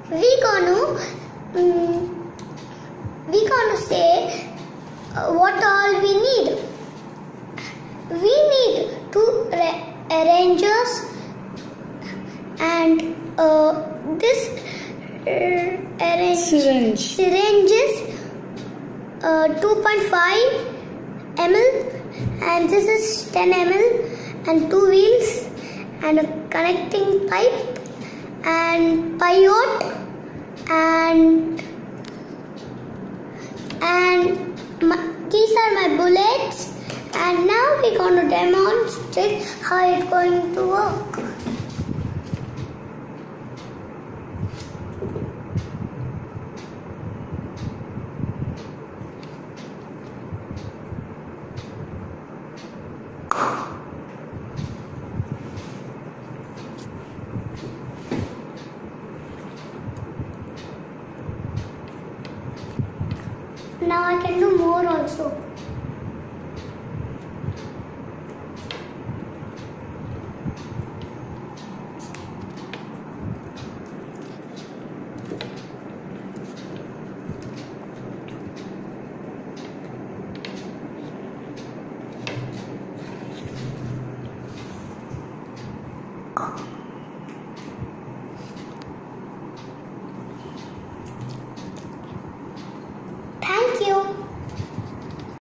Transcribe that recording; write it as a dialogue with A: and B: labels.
A: we gonna say what all we need. We need two arrangers and this syringe is 2.5 ml and this is 10 ml and two wheels and a connecting pipe and pivot and these are my bullets, and now we're going to demonstrate how it's going to work. Now I can do more also.